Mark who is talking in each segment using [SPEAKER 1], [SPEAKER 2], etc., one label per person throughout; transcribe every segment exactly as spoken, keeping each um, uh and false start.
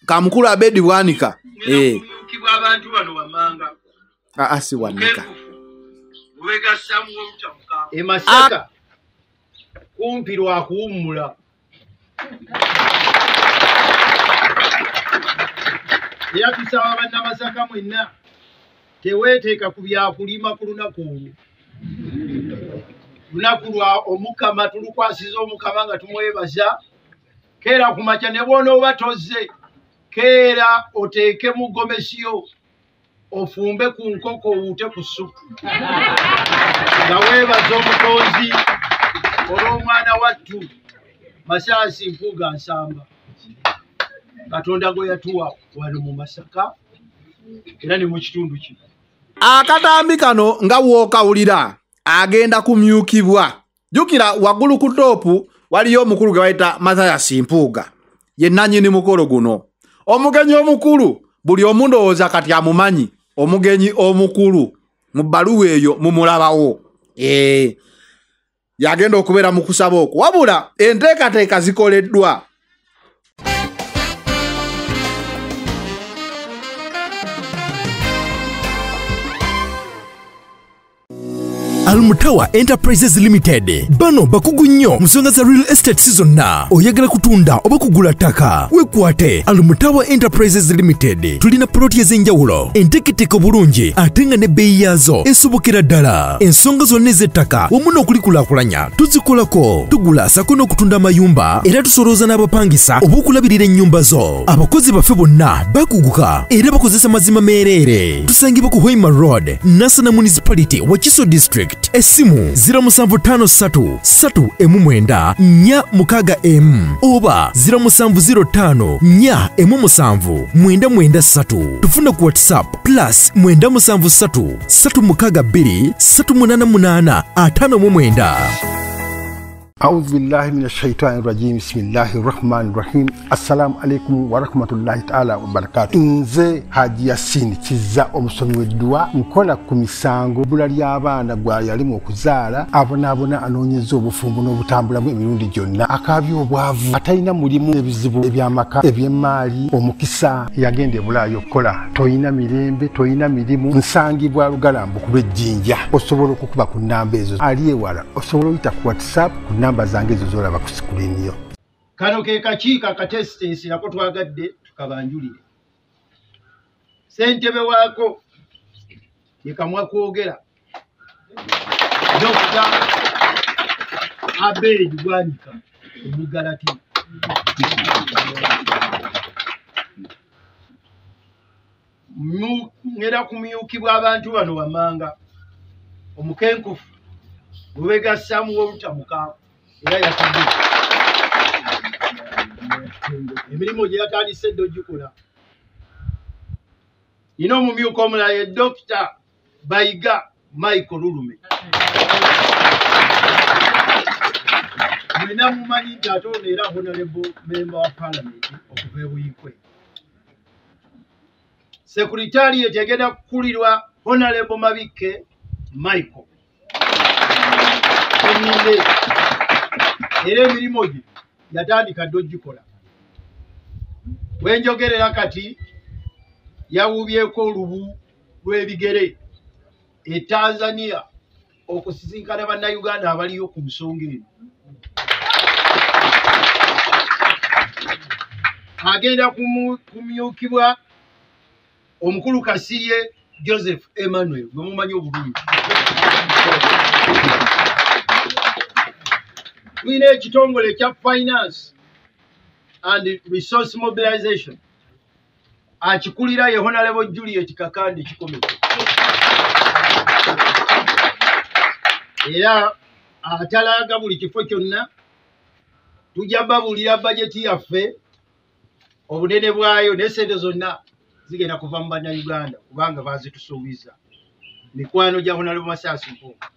[SPEAKER 1] Kamukulu Abedi Bwanika. Eh.
[SPEAKER 2] Kibwa abantu bano wamanga.
[SPEAKER 1] Ah asi Wanika.
[SPEAKER 2] Wega Samuel Tamuka. E Masaka. Kumpi lwa kuwummula. Era tusaba bannamasaka mwenna teweeteeka ku byakulima ku lunaku olwo. Lunaku lwa omukama tulukwasiza omukama nga tumwebaza. Keera ku makya ne bw'onooba tozze keera oteeke mu gomesiyo ofumbe ku nkoko owuute ku ssupu nga weebaza omutonzi olw'omwana wattu Masaasi Mpuuga Nsamba. Katonda gwe yatuwa wano mu Masaka era ne mu kitundu kino.
[SPEAKER 1] Akatambi kano nga w'okawulira agenda kumyukibwa. Jukira waggulu ku toopu waliyo omukulu gwe bayita Masaasi Mpuuga ye nannyini mukolo guno. Omugenyi omukulu buli omu ndowooza kati amumanyi. Omugenyi omukulu mu bbaluwa eyo mumulabawo. Eh, yagenda okubeera mu kusaba okwo. Wabula enteekateeka zikoleddwa.
[SPEAKER 3] Almutawa Enterprises Limited bano bakugu nnyo musonga za real estate season na oyagala kutunda oba kugula ttaka wekwate Almutawa Enterprises Limited tulina ploti ez'enjawulo enteketeko bulungi ate nga ne bbeeyi yaazo esobokera ddala ensonga zonna ez'ettaka wamu n'okulikulaakulanya tuzikolako tugula sako n'okutunda amayumba era tusolooza n'abapangisa oba okulabirira ennyumba zo abakozi baffe bonna bakuguka era bakozesa mazima meereere tusangibwa ku Hoima Road Nassana Municipality Wakiso District Esimu zero seven five three three emu mwenda nnya mukaaga emu oba zero seven zero five nnya emu seven mwenda mwenda three tufuna ku WhatsApp plus mwenda musanvu three three mukaaga bbiri three munana munana ataano mu mwenda.
[SPEAKER 4] أعوذ بالله من الشيطان الرجيم بسم الله الرحمن الرحيم السلام عليكم ورحمة الله تعالى وبركاته nze Haji Yasin Kiza omusomi w'eddwa nkola ku misango bula ly'abaana gwa yalimu okuzaala abonaabona anoonyeza obufumbo n'obutambulamu emirundi gyonna akaabya obwavu atalina mulimu ebizibu eby'amaka eby'emmaali omukisa yagenda ebulaayo okukola toyina mirembe toyina mirimu nsangibwa lugalambu ku lw'ejjinja osobola okukuba ku nnamba ezo ali ewala osobola oyita ku WhatsApp ku namba zange ezo z'olaba ku sikulini yo.
[SPEAKER 2] Kano ke kakiiko akatesitensi nako twagadde tukabanjulire. Ssentebe waako ye kamwa kwogera Dokita Abedi Bwanika Omugalati. Ngera kumyukibwa abantu bano wamanga omukenkufu Lubega Samuel Tamuka era yatadde emirimu gye yatandise dogikola. Ino mumyuka omulala ye Dokita Bayiga Michael Lulume. Mwena mumanyi nti ate ono era honorable member wa parliament okuva e Buyikwe. Secretariat egenda kukulirwa honorable Mabike Michael. Eninde era emirimu gye yatandika dogikola. Wenjogerera kati yawubyeko olubu lw'ebigere e Tanzania okusisinkana bannayuganda abaliyo ku nsonga eno. Agenda kumyukibwa omukulu Kasirye Joseph Emmanuel gwe mumanyi obulungi. Tulina ekitongole kya finance and resource mobilization akikulira ye Honorable Juliet Kakande Kikomeko. Era atalaga buli kifo kyonna tujja babulira bajeti yaffe obunene bwayo n'essente zonna zigenda kuva mu bannayuganda kubanga bazitusuubiza. Mikwano gya Honorable Masaasi Mpuuga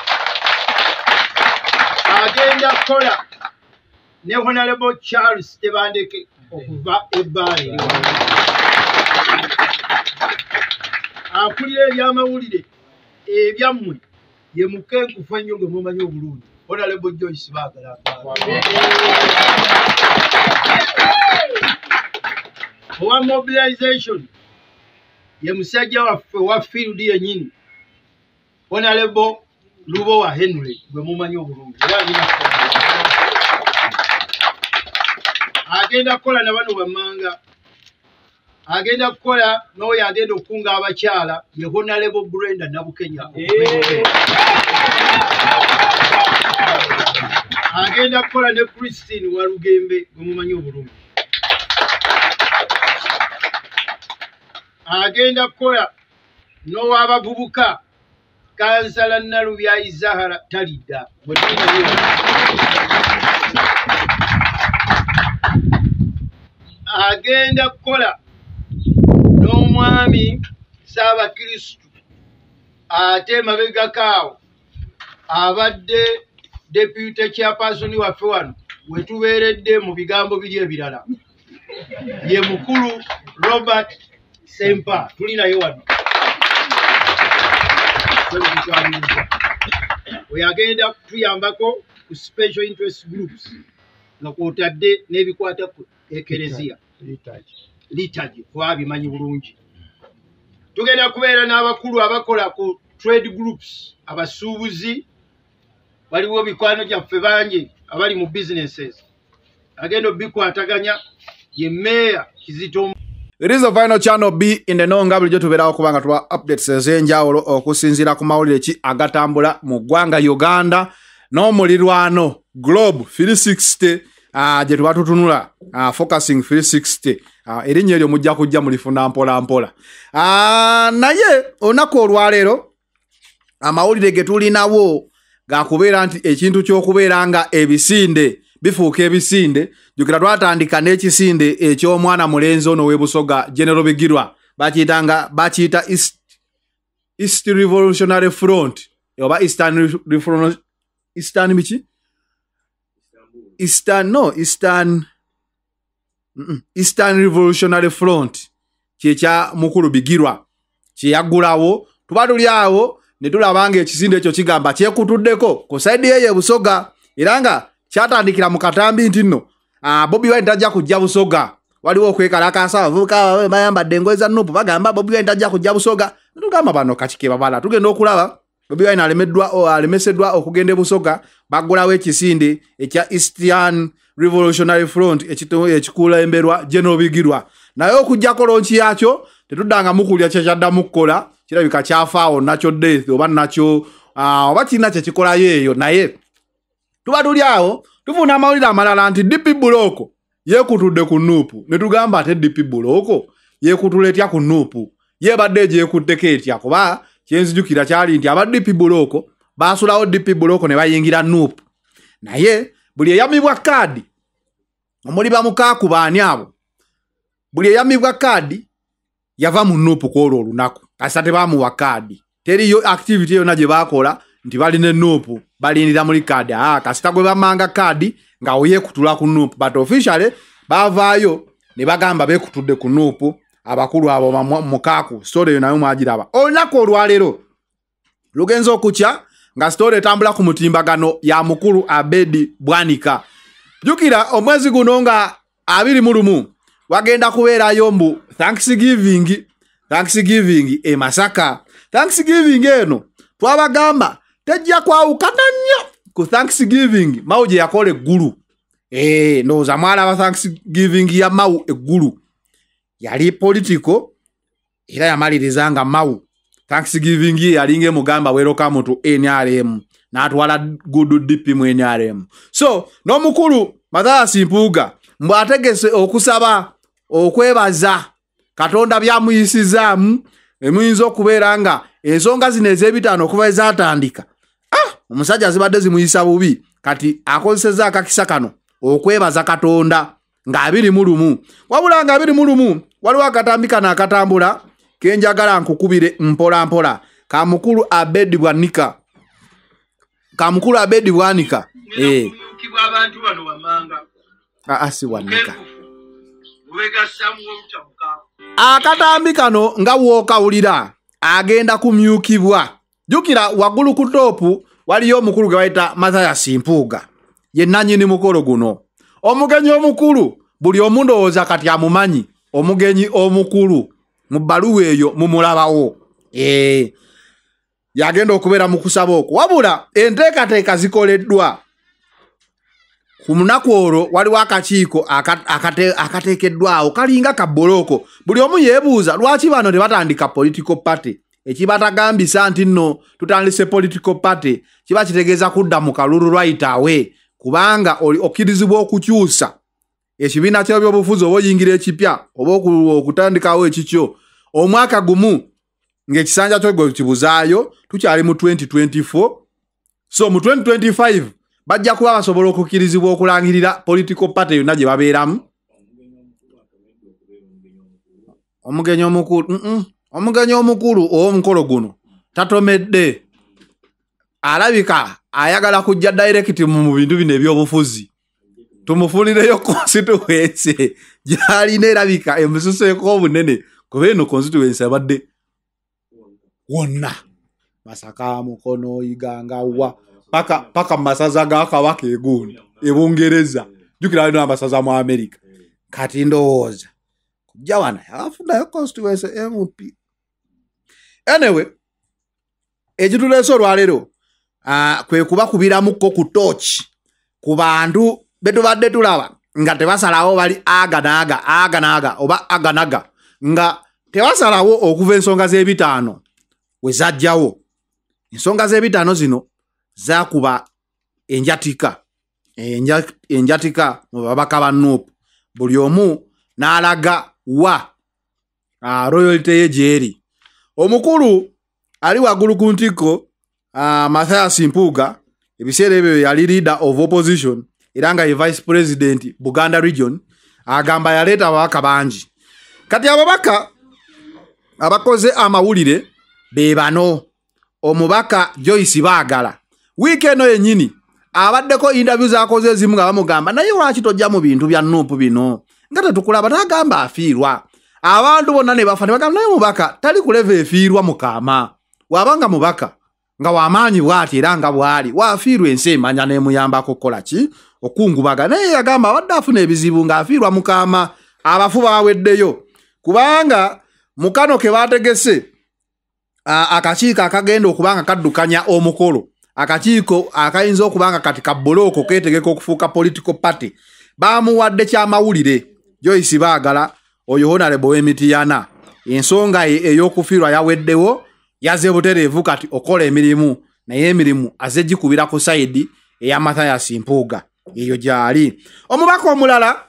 [SPEAKER 2] agenda kola ne Honorable Charles Tebandeke okuva ebbaale akulira ebyamawulire ebyammwe ye mukenkufu ennyo gwe mumanyi obulungi Honorable Joyce Baagala. owa mobilization ye musajja waffe wa field yennyini Honorable Lubowa Henry gwe mumanyi obulungi agenda kukola na bano bammanga agenda kukola n'oyo agenda okukunga abakyala ye Honorable Brenda Nabukenya agenda kukola ne Christine Walugembe gwe mumanyi obulungi agenda kukola n'owabavubuka Kansala Nalubya Izahara Talida agenda kukola n'omwami Ssaabakristu ate mabega kaawo abadde deputy chairperson waffe wano wetubeeredde mu bigambo biri ebirala ye mukulu Robert Sempa tulinayo wano we agenda tuyambako ku special interest groups nga kwotadde n'ebikwata ku ekereziya liturgy twabimanyi bulungi tugenda kubeera n'abakulu abakola ku trade groups abasuubuzi waliwo bikwano gyaffe bangi abali mu businesses agenda obikwataganya ye Mayor Kizito.
[SPEAKER 1] It is a final channel B in the know nga bulijjo tubeerawo kubanga tuba updates ez'enjawulo okusinziira ku mawulire ki agatambula mu ggwanga Uganda n'omulirwano Globe three sixty uh, gye tuba tutunula uh, focusing three sixty uh, erinnya eryo mujja kujja mulifuna mpola mpola uh, naye olunaku olwaleero amawulire ge tulinawo gakubeera nti ekintu ky'okubeera nga ebisinde bifuuka ebisinde jukira twatandika n'ekisinde eky'omwana mulenzi ono w'ebusoga General Bigirwa bakiyitanga bakiyita East, East Revolutionary Front oba Eastern Revolutionary Eastern michi Eastern no Eastern mm -mm, Eastern Revolutionary Front kyekya mukulu Bigirwa kyeyagulawo tuba tuli awo ne tulabanga ekisinde ekyo kigamba kyekutuddeko ku side ye Busoga era nga kyatandikira mu katambi nti nno ah Bobi Wine tajja kujja Busoga waliwo okwekalakasa abavubuka bayambadde engoye za nupu bagamba Bobi Wine tajja kujja Busoga tugamba bano kakike babala tugenda okulaba Bobi Wine alemeddwa o alemeseddwa okugenda Busoga bagulawo ekisinde ekya Eastern Revolutionary Front ekito ekikula emberwa General Bigirwa naye okujja kolonchi yakyo tetudanga mukulya kyadda mukola kirabika kyafaawo nakyo death oba nakyo ah oba kina kye kikola yeyo naye tuba tuli awo tufuna amawulire amalala nti D P Buloko yekutudde ku nuupu ne tugamba ate D P Buloko yekutuletya ku nuupu yebadde gyekutteko etya kuba kyenzijukira kyali nti aba D P Buloko basulawo D P Buloko ne bayingira nuupu naye buli eyamibwa kaadi omuli bamukaku baani abo buli eyamibwa kaadi yava mu nuupu kwolwo olunaku kasa tebamuwa kaadi teriyo activity yonna gye bakola nti balina nuupu balindira muri kaadi ah kasita gwe bamanga kaadi nga oye kutula ku nuupu but officially bavaayo ne bagamba bekutudde ku nuupu abakulu abo mukaku story nayo mwagiraba olunaku olwaleero lugenzo okucha nga story etambula ku mutimbagano ya mukulu Abedi Bwanika jukira omwezi guno nga abiri mu lumu wagenda kubeerayo mbu Thanksgiving Thanksgiving e Masaka Thanksgiving eno twabagamba tejja kwawukana nnyo ku Thanksgiving Mau gye yakola eggulu eh ndowooza mwalaba Thanksgiving ya Mau eggulu yali political era yamaliriza nga Mau Thanksgiving ye yalinge mugamba welcome to N R M n'atwala good D P mu N R M so n'omukulu Mathias Mpuuga mbu ategese okusaba okwebaza Katonda byamuyisizaamu emuyinza okubeera nga ensonga zino ez'ebitaano okuva ezatandika ah omusajja zibadde zimuyisa bubi kati akozesezza akakisa kano okwebaza Katonda nga abiri mu lumu wabula nga abiri mu lumu waliwo akatambi kano akatambula kenjagala nkukubire mpola mpola ka mukulu Abedi Bwanika ka mukulu Abedi Bwanika eh
[SPEAKER 2] abantu bano bamanga
[SPEAKER 1] ah asi Bwanika
[SPEAKER 2] ubega samu mtabuka
[SPEAKER 1] akatambi kano nga wookawulira agenda kumyukibwa jukira waggulu ku topu waliyo omukulu gwe bayita Mathias Mpuuga ye nannyini mukolo guno omugenyi omukulu buli omu ndowooza kati amumanyi omugenyi omukulu mu bbaluwa eyo mumulabawo eh yagenda okubeera mu kusaba okwo wabula enteekateeka zikoleddwa ku munaku olwo waliwo akakiiko akateekeddwawo kalinga kabboloko buli omu yeebuuza lwaki bano tebatandika political party ekibatagambisa nti nno tutandise political party kiba kitegeeza kudda mu kalulu right away kubanga okkirizibwa okukyusa ekibiina ky'ebyobufuzi oba oyingira ekipya oba okutandikawo ekikyo omwaka gumu ng'ekisanja kyo kibuzaayo tukyali mu twenty twenty-four so mu twenty twenty-five bajja kuba basobola okukkirizibwa okulangirira political party yonna gye babeeramu omugenyi omukulu omugenyi omukulu ow'omukolo guno tatomedde alabika ayagala kujja direct mu bintu bino eby'obufuzi tumufulireyo constituency gyalina erabika emususeeko obunene kuba eno constituency abadde wonna Masaka Mukono Igangawa paka paka masaza ga kabaka egundi ebungereza jukira ino amasaza mu America kati ndowooza kujja wana afuna constituency M P anyway ekituleso lwalero ah kwe kuba kubiramuko ku torch ku bantu betubadde tulaba nga tebasalawo bali aganaga aganaga oba aganaga nga tebasalawo okuva ensonga z'ebitaano wezajjawo ensonga z'ebitaano zino zakuba enjatika Enja, enjatika mu babaka ba N U P buli omu n'alaga wa uh, royalty yejeri omukulu ali waggulu ku ntiko uh, Mathias Mpuuga ebiseera ebyo yali leader of opposition era nga ye vice president Buganda region agamba yaleeta ababaka bangi kati ababaka abakoze amawulire be bano omubaka Joyce Baagala weekend yenyini abaddeko interviews akoze ezimu nga bamugamba naye lwaki tojja mu bintu bya N U P bino nga tetukulaba n'agamba afiirwa abantu bonna ne bafa ne bagamba naye mubaka tali kuleva efiirwa mukama wabanga mubaka nga wamaanyi bw'ati era nga bwali waafiirwa ensi emanya n'emuyambako kukola ki okungubaga naye yagamba abadde afuna ebizibu ng'afiirwa mukama abafu baaweddeyo kubanga mukano ke baategese akakiiko akagenda okubanga kaddukanya omukolo akakiiko akayinza okubanga kati kabboloko keetegeka okufuuka political party baamuwadde kyamawulire Joyce Baagala oyo honorable w'Emityana ensonga ey'okufiirwa yaweddewo yaze butereevu kati okola emirimu naye emirimu aze gikubira ku sayidi eya Mathias Mpuuga eyo gyali omubaka omulala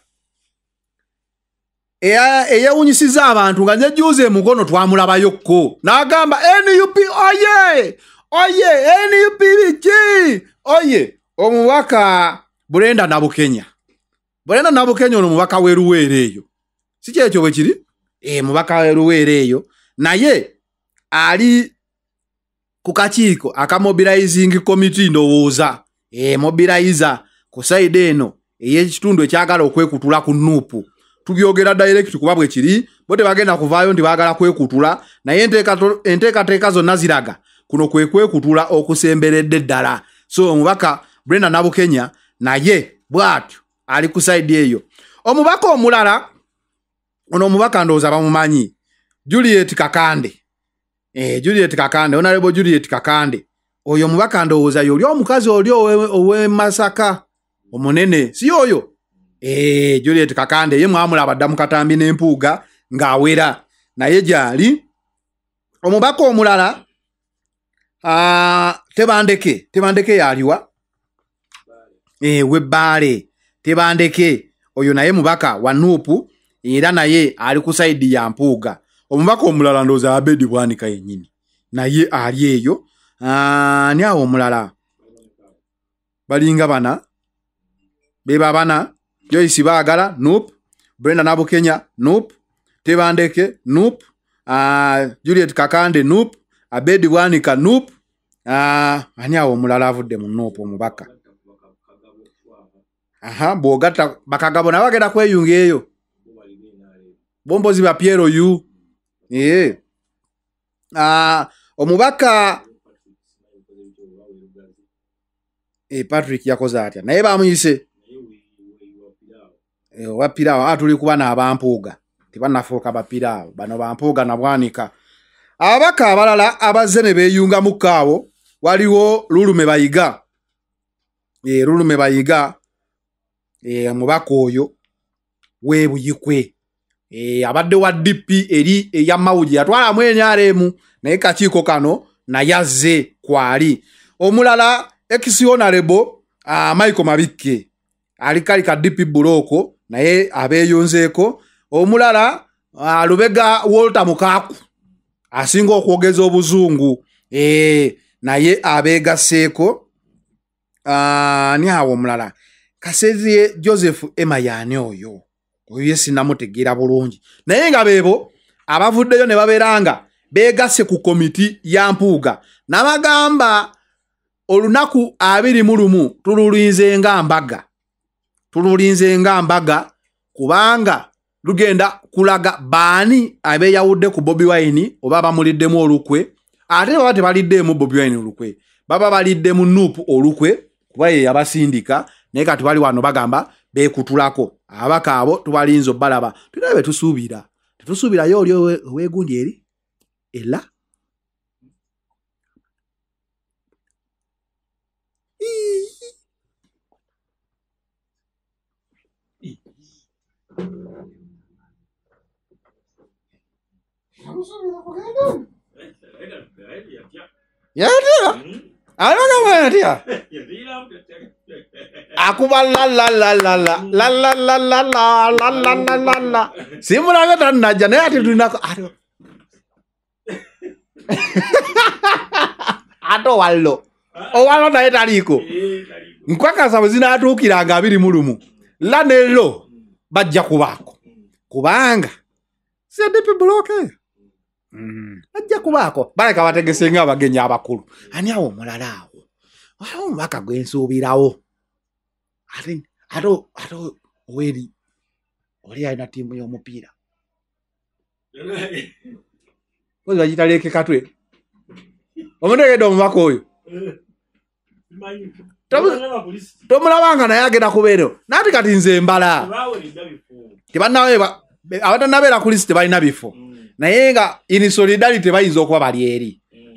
[SPEAKER 1] eyewunyisiza abantu nga njejuuze mukono twamulabayokko n'agamba N U P oye oye N U P biki oye omubaka Brenda Nabukenya Brenda Nabukenya ono mubaka w'Eruweero eyo si kyekyo bwe kiri eh mubaka w'Eruweero eyo naye ali ku kakiiko aka mobilizing committee ndowooza eh mobilizer ku side eno ey'ekitundu ekyagala okwekutula ku N U P tubyogera direct kuba bwe kiri bote bagenda kuvaayo ndi bagala kwekutula naye enteekateeka zonna ziraga kuno kwe kwekutula okusemberedde ddala so omubaka Brenda Nabukenya naye bwatyo ali ku side eyo omubaka omulala ono omubaka ndowooza bamumanyi Juliet Kakande eh Juliet Kakande honorable Juliet Kakande oyo omubaka ndowooza yoli omukazi oli owe Masaka omunene si oyo eh Juliet Kakande ye mwamulaba ddamu Katambi n'Empuuga ng'awera naye gyali omubaka omulala ah Tebandeke Tebandeke yaliwa eh Webbaale Tebandeke oyo naye mubaka wa N U P era naye ali ku side ya Mpuuga omubaka omulala ndowooza Abedi Bwanika yennyini naye ali eyo ah ni awo omulala balinga bana beba bana Joyce Baagala N U P Brenda Nabukenya N U P Tebandeke N U P ah Juliet Kakande N U P Abedi Bwanika N U P ah ani awo omulala avudde mu N U P omubaka aha bwogata bakagabo nabagenda kweyunga eyo bombozi ba Piero yu eh ah omubaka eh Patrick yakoze atya naye bamuyise eh wapirawo atuli kuba na abampuuga tebanafuuka bapiira bano bampuuga na bwanika. Ababaka abalala abazze ne beeyunga mu kaawo waliwo Lulume Bayiga. E, Lulume Bayiga e, mubaka oyo w'ebuyikwe e, abadde wa D P eri eya Mawuji yatwalamu N R M naye kakiiko kano naye azze kwali. Omulala ex-honorable uh, Michael Mabikke alikali ka D P buloko naye abeeyonzeeko. Omulala uh, Lubega Walter Mukaku asinga okwogeza obuzungu e, naye abeegaseeko. Uh, ni awo omulala Kasezi Joseph Emayane oyo oyo yesinamutegeera bulungi naye nga beebo abavuddeyo ne babeeranga beegase ku komiti ya Mpuuga n'abagamba olunaku abiri mu lumu tululinze nga mbaga tululinze nga mbaga kubanga lugenda kulaga baani abeeyawudde ku Bobi Wine oba bamuliddemu olukwe ate baba tebaliddeemu Bobi Wine olukwe baba baliddemu Nuupu olukwe kuba ye yabasindika naye kati bali wano bagamba beekutulako abaka abo tubalinze obbalaba tulina be tusuubira tetusuubirayo oli oweegundi eri era yatia alanga yatia akuba la la la la la la la la la la la la la la la simula gata naja naye ati tunako ato ato wallo o wallo naye taliko nkwaka sabu zina atuukiranga abiri mulumu la nelo bajja kubaako kubanga C D P bloke mm bajja kubaako baleka bategese nga abagenyi abakulu ani awo mulala awo awo mbaka gwensuubirawo ati ato ato weri oli ayina tiimu y'omupiira kozi bagitaleke katwe omutegeedde omubaka oyo tomulabanga naye agenda kubeero naati kati nze mbala tebanaweeba abatanabeera ku lisi tebalina bifo naye nga in solidarity bayinza okuba bali eri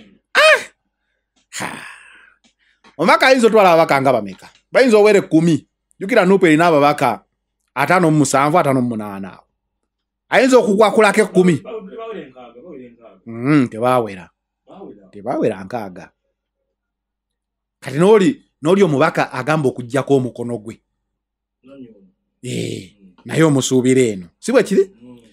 [SPEAKER 1] omubaka ayinza otwala ababaka nga bameka bayinza owere kumi jukira Nuupu erina ababaka ataano mu musanvu ataano mu munaana ayinza okugwakulako ekkumi tebawera tebawera nkaaga kati n'oli n'oli omubaka agamba okuggyako omukono gwe eh naye omusuubira eno si bwe kiri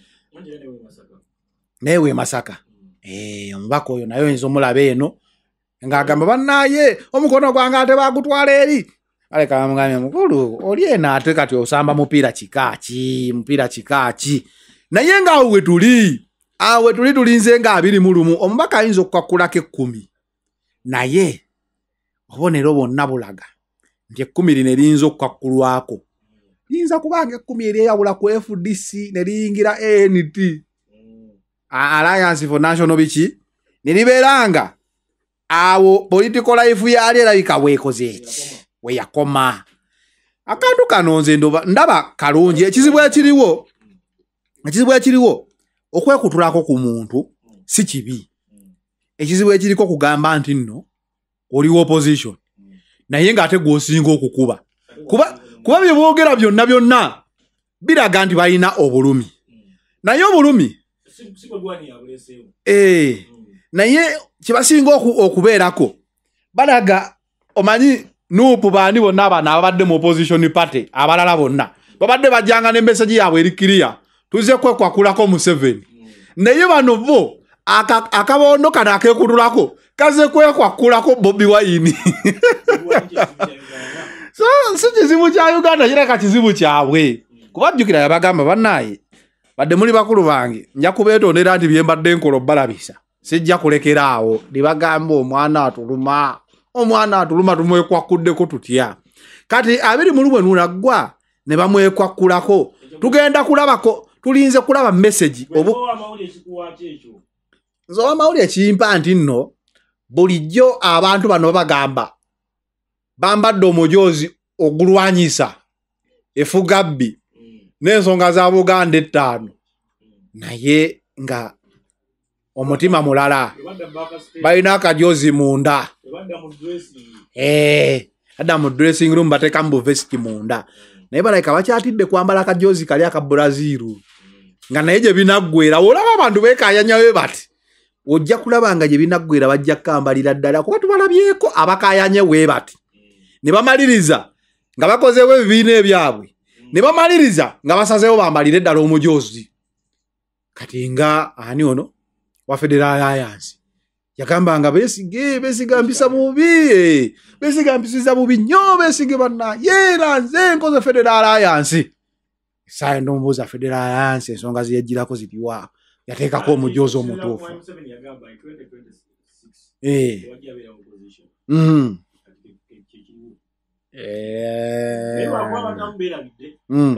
[SPEAKER 1] newe Masaka eh omubaka oyo naye oyinza omulaba eno ng'agamba bannaaye omukono gwange ate bagutwala eri aleka bamugambe mukulu oli eno ate kati osamba mupiira kikaaki mupiira kikaaki naye ng'awo we tuli awo we tuli tulinze nga abiri mu lumu omubaka ayinza okukakkulako ekkumi naye obonero bonna bulaga nti ekkumi lino eriyinza okukakkulwako liyinza kubanga ekkumi eryeyawula ku F D C ne liyingira A N T Alliance for National biki ne libeeranga awo political life yali erabika bwekoze eki we yakoma akantu kano nze ndaba kalungi ekizibu ekiriwo ekizibu ekiriwo okwekutulako ku muntu si kibi ekizibu ekiriko kugamba nti nno oli opposition naye ng'ate gw'osinga okukuba kuba kuba bye boogera byonna byonna biraga nti balina obulumi naye obulumi eh naye kibasinga okubeerako balaga omanyi Nuupu baani bonna abana abadde mu opposition party abalala bonna babadde bajjanga ne message yaabwe eri clear tuze kwekwakulako Museveni naye bano bo akabondo kano akekutulako kaze kwekwakulako Bobi Wine so si kizibu kya Uganda kireka kizibu kyabwe kubajjukira yabagamba bannaaye badde muli bakulu bange nja kubeetondera nti bye mbadde nkola balabisa sijja kulekera awo libagamba omwana atuluma omwana atuluma tumwekwakuddeko tutya kati abiri mulumwe nunagwa ne bamwekwakulako tugenda kulabako tulinze kulaba message obu zo amawulire ekimpa nti nno bulijjo abantu bano bagamba bambadde omujozi ogulwanyisa efugabbi n'ensonga za Buganda ettaano naye nga omutima mulala balina akajozi munda eh ada mu dressing room bateka mbu vest munda naye balaika bakyatidde kwambala akajozi kali aka Brazil nga naye gye binaggwera olaba abantu bekaayanyawe bati ojja kulaba nga gye binaggwera bajja kambalira ddala kuba tubalabyeko abakaayanye we bati ne bamaliriza nga bakozeewo ebibiina ebyabwe ne bamaliriza nga basazeewo bambalire ddala omujozi kati nga ani ono wa Federal Alliance yagamba nga besige besigambisa bubi besigambisiza bubi nnyo besige banna yera nze nkoze Federal Alliance saye ndombuza Federal Alliance ensonga ziyejjirako zitiwa yateekako omujozi omutuufu eh mm eh mm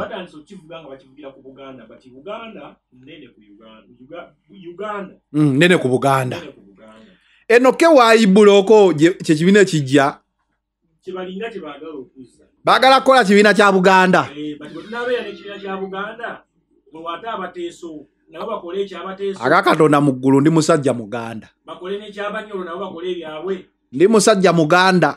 [SPEAKER 1] mm nene ku Buganda enoke waibuloko kye kibina kijja kibalinga kibagala okuza bagala kola kibina kya Buganda eh bati tunabe ya kibina kya Buganda bwe wata abateso nabo bakole ekya abateso akakatonda mu ggulu ndi musajja Muganda bakole ne kyabanyolo nabo bakole ebyabwe ndi musajja Muganda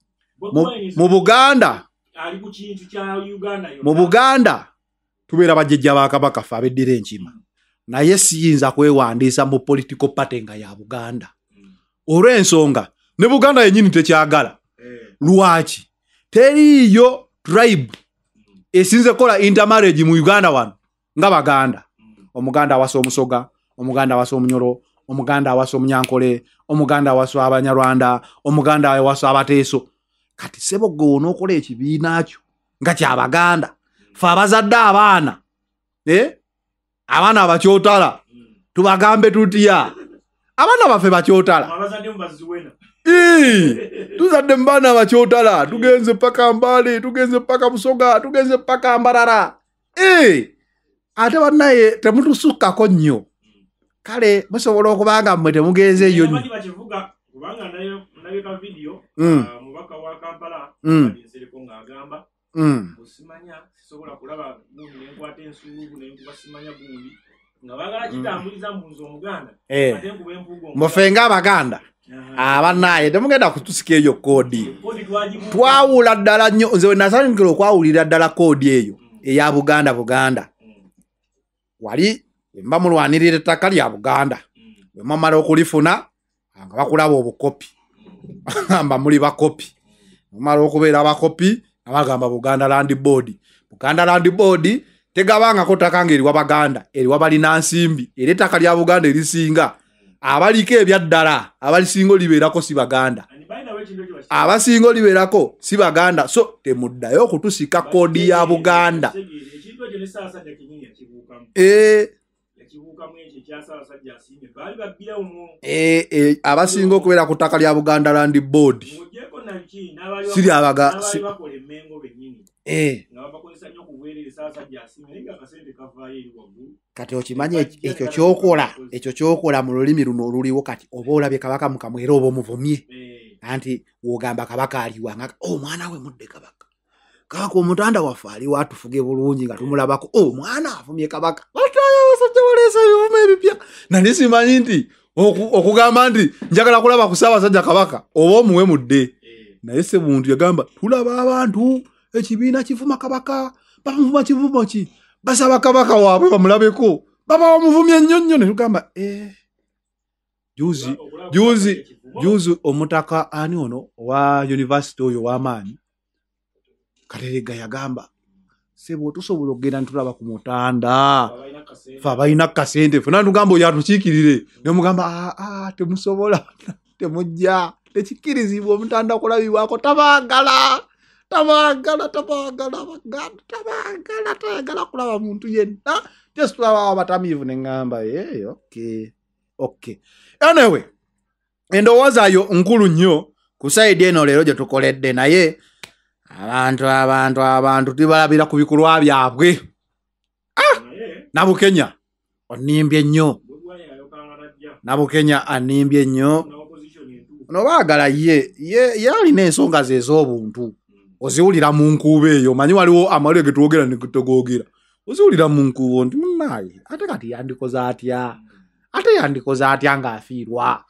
[SPEAKER 1] mu Buganda ali ku kintu kya Uganda yo mu Buganda tubeera bajjajja ba Kabaka fa abeddira enkima naye siyinza kwewandiisa mu political party nga ya Buganda olw'ensonga ne Buganda yennyini tekyagala lwaki teriyo tribe esinze kola intermarriage mu Uganda wano nga Baganda Omuganda awasa Omusoga Omuganda awasa Omunyoro Omuganda awasa Omunyankole Omuganda awasa Abanyarwanda Omuganda awasa Abateeso kati sebo go nokola ekibiina kyo nga kya Baganda fa abazadde abaana eh abaana abakyotala tubagambe tutya abaana bafe bakyotala abazadde mbaziwena eh tuzadde mbana bakyotala tugenze paka Mbale tugenze paka Busoga tugenze paka Mbarara eh ate banaye temutusukako nnyo kale musobola okubanga mmwe temugenze eyo nnyo bakivuga kubanga nayo nabika video mubaka wa Kampala balinsereko ng'agamba osimanya sisobola kulaba gundi nenkwata ensuubu nenkubasimanya gundi nga bagala kitambuliza mu nzo Omuganda ate nkuba empuugo mufenga Abaganda abanaye temugenda kutusika eyo kodi twawula ddala nnyo nze nasanyukira okwawulira ddala kodi eyo eya Buganda Buganda wali mba mulwanirira ettaka lya Buganda bwe mamala okulifuna nga bakulaba obukopi amba muli bakopi mumala okubeera bakopi abagamba Buganda Land Board Buganda Land Board tegabanga ko takanga eri wabaganda eri wabalina nsimbi eri ettaka lya Buganda erisinga abaliko ebyaddala abalisingo libeerako si Baganda abasingo libeerako si Baganda so temuddayo okutusika kodi ya Buganda eh eh eh abasingo okubeera ku ttaka lya Buganda Land Board siri abaga eh kati okimanye ekyo kyokola ekyo kyokola mu lulimi luno oluliwo kati oba olabye Kabaka mukamwera oba omuvumye anti wogamba Kabaka aliwa nga oh mwana we mudde Kabaka Kabaka omutanda waffe ali watufuge bulungi nga tumulabako oh mwana afumye Kabaka batayo wasajja walesa ebivume ebipya nani simanyi nti okugamba nti njagala kulaba ku Ssaabasajja Kabaka oba omuwe mudde naye Ssemuntu yagamba tulaba abantu ekibiina kivuma Kabaka bamuvuma kivumo ki basaba Kabaka waabwe bamulabeko baba omuvumye nnyo nnyo ne tugamba eh juzi juzi juzi omutaka ani ono wa university oyo w'amaanyi Katerega yagamba sebo tusobola okugenda ntulaba ku mutanda fa balina kasente funa tugamba oyo atukiikirire ne mugamba ah ah temusobola temujja tekikirizibwa omutanda okulabibwako tabagala tabagala tabagala Baganda tabagala tabagala kulaba muntu yenna just tulaba abatamiivu ne ngamba eh okay okay anyway endowooza yo nkulu nnyo ku side eno leero gye tukoledde naye abantu abantu abantu tibalabira ku bikolwa byabwe ah Nabukenya onimbye nnyo Nabukenya animbye nnyo no baagala ye ye yalina ensonga ze ez'obuntu oziwulira mu nkuba eyo manyi waliwo amalwe ge twogera ne tutogogera Uzulira mu nkubo nti munaye ate kati yandikoza atya ate yandikoza atya ng'afiirwa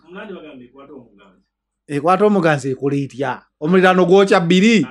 [SPEAKER 1] ekwata omuganzi ekola etya omuliraano gwokya bbiri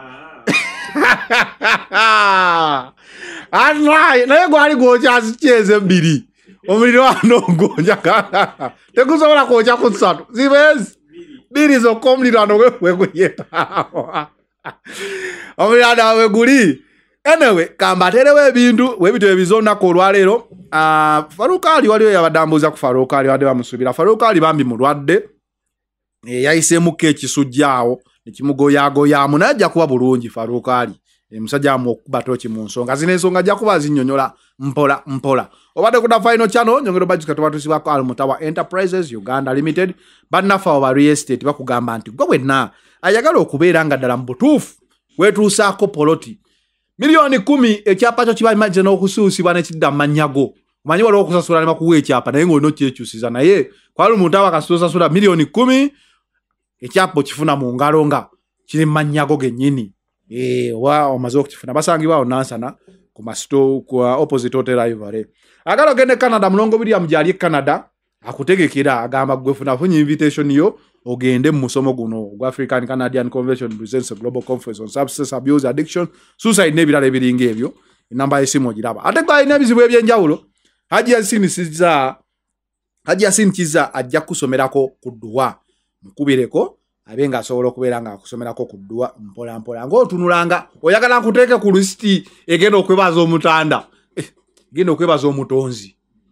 [SPEAKER 1] anaye naye gwali gwokyazikyeze bbiri omuliraano gwokya tegusobola kwokya ku ssatu zibezi bbiri zokka omuliraano weguyetaawo omuliraano we guli. Anyway, kambaterewo ebintu webito ebizo olunaku olwaleero. Uh, Farukali waliyo yabadambuza ku Farukali wadde bamusubira. Farukali bambi mulwadde. E, yayiseemuko ekisujjaawo nekimugoyaagoyaamu naye ajja kuba bulungi Farukali. E, musajja amukuba toki mu nsonga. Zino ensonga ajja kuba zinnyonnyola mpola mpola. Obadde ku Final Channel nyongero bajjuka tubatusibwako Almutawa Enterprises Uganda Limited. Bannafa oba real estate bakugamba nti gwe wenna ayagala okubeera nga ddala mu butuufu weetuusaako poloti. Milioni kumi ekyapa kyo kiba imagine n'okusuusibwa n'ekidda mannyago. Omanyi waliwo okusasula ne bakuwa ekyapa naye ng'olina okyekyusiza naye kwali omuntu abakasasula milioni kumi ekyapa okifuna mu ngalo nga kiri mannyago gennyini. Eh, oba omaze okukifuna basangibwawo Nansana ku masito ku opposite hotel Ivory. Agala ogende Canada mulongo William gyali e Canada akutegekera agamba gwe funa funyi invitation yo ogende mu musomo guno gwa African Canadian Convention presents a global conference on substance abuse, addiction, suicide n'ebirala ebiringa ebyo. Enamba y'essimu ogiraba. Ate kwa ina ebizibu ebyenjawulo Haji Yasin Kiza Haji Yasin Kiza ajja kusomerako ku dduwa mukubireko abenga asobola okubeera nga akusomerako ku dduwa mpola mpola ng'otunulanga oyagala nkuteeke ku listi egenda okwebaza omutanda eh, genda okwebaza omutonzi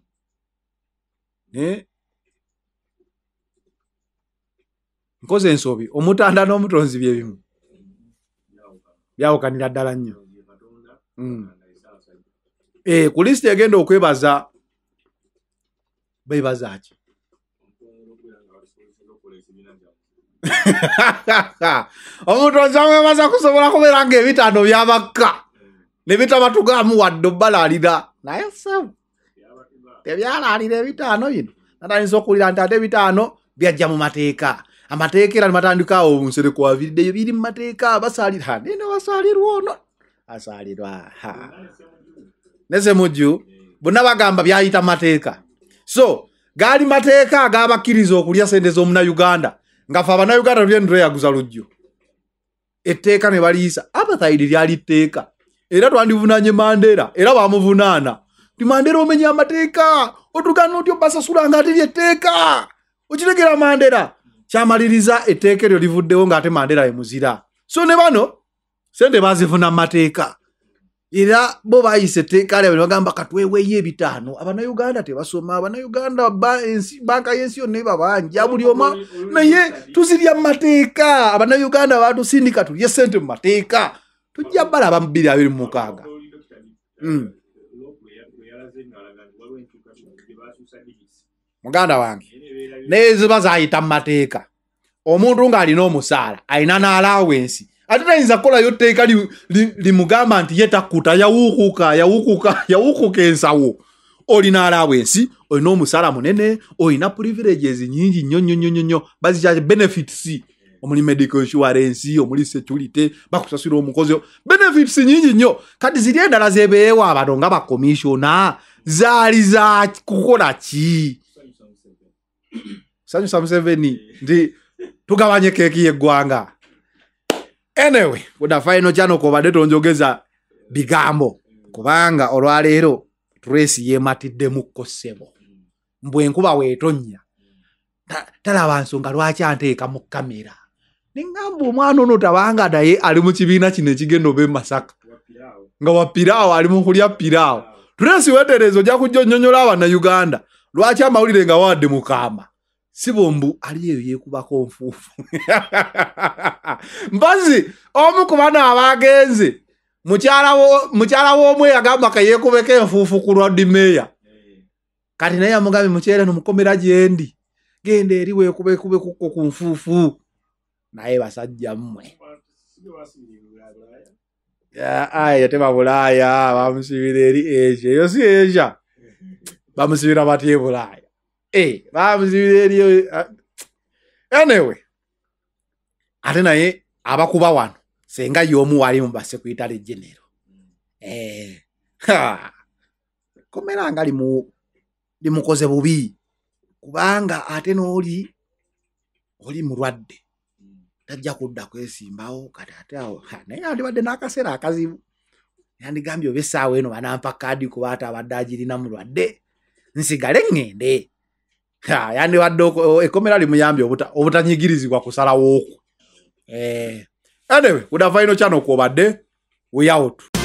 [SPEAKER 1] eh nkoze ensobi omutanda n'omutonzi bye bimu byawukanira ddala nnyo. Mm. Eh, ku listi egenda okwebaza bebaza ki omutonzi amwebaza kusobola kubeera ng'ebitaano byabakka ne bitabatugamu wadde obbalalira naye sebu tebyalalira ebitaano bino natandisa okuwulira nti ate ebitaano byajja mu mateeka. Amateeka era nimatandikaawo obunsereko waviriddeyo biri mu mateeka basalira nene wasalirwa ono asalirwa nese mujju bonna bagamba byayita mateeka. So gaali mateeka agabakkiriza okulya sente z'omunayuganda nga fe abanayuganda tulyendu yaguza lujjo etteeka ne baliisa apartheid lyali tteeka era twandivunanye Mandela era bamuvunaana ti Mandela omenya amateeka otugana otyo basasula nga ate lyetteeka okiregera Mandela kyamaliriza etteeka eryo livuddewo ng'ate Mandela ye muzira. So ne bano sente bazifuna mateeka era bo bayise etteeka lya bagamba katweweeyo ebitaano abanayuganda tebasoma abanayuganda banka y'ensi yonna ebabanja buli oma naye tuzirya mu mateeka abanayuganda batusindika tulye sente mu mateeka tujja balaba mu bbiri abiri mu mukaaga. Mm. Muganda wange neziba zayita mu mateeka omuntu ng'alina omusaala alina n'alaawensi ate tayinza kukolayo tteeka limugamba nti ye takkuta yawuukuka yawuukuka yawuukuka ensawo. Olina alaawensi olina omusaala munene olina privileges nyingi nnyo nnyo nnyo nnyo bazikya benefits omuli medical insurance omuli security bakusasula omukozi benefits nyingi nnyo kati ziri endala zebeewa abantu nga bakomishona zaali za kukola ki Sanyu Museveni ndi tugabanye keeki y'eggwanga. Anyway, kuda Final Channel ko badde tonjogeza bigambo kubanga olwaleero Tracy yematiddemu kkosebo mbwe nkuba weetonnya talaba nsonga lwaki anteeka mu kamera ningamba omwana ono tabanga naye ali mu kibiina kino ekigenda obe Masaka nga wapiraawo ali mu kulya piraawo. Tracy weterezo ojja kujja onnyonnyola Abannayuganda lwaki amawulire nga wadde mukamba si bombu ali eyo yeekubako nfuufu mbazi omu ku bano abagenze mukyala w'omwe yagamba ka yeekubeko enfuufu ku Lord Mayor kati naye amugambe mukyere nomukomera gyendi genda eri weekubekubekukko ku nfuufu naye basajja mmwe aye teba Bulaaya bamusibira eri Asia eyo si Asia bamusibira batya e Bulaaya eh bamusibira eri anyway ate naye abakuba wano senga y'omu wali mu basekuyitale genero eh ha komera nga limu limukoze bubi kubanga ate n'oli oli mulwadde tajja kudda kwesimbawo kati ate awo naye andibadde n'akaseera akazibu yandigambye oba essaawa eno banampa kaadi kuba ate abadde agirina mulwadde nsigale ŋŋende yandibadde ekkomera limuyambye obutanyigirizibwa kusalawo okwo. Anyway, kuda final channel kwobadde we out.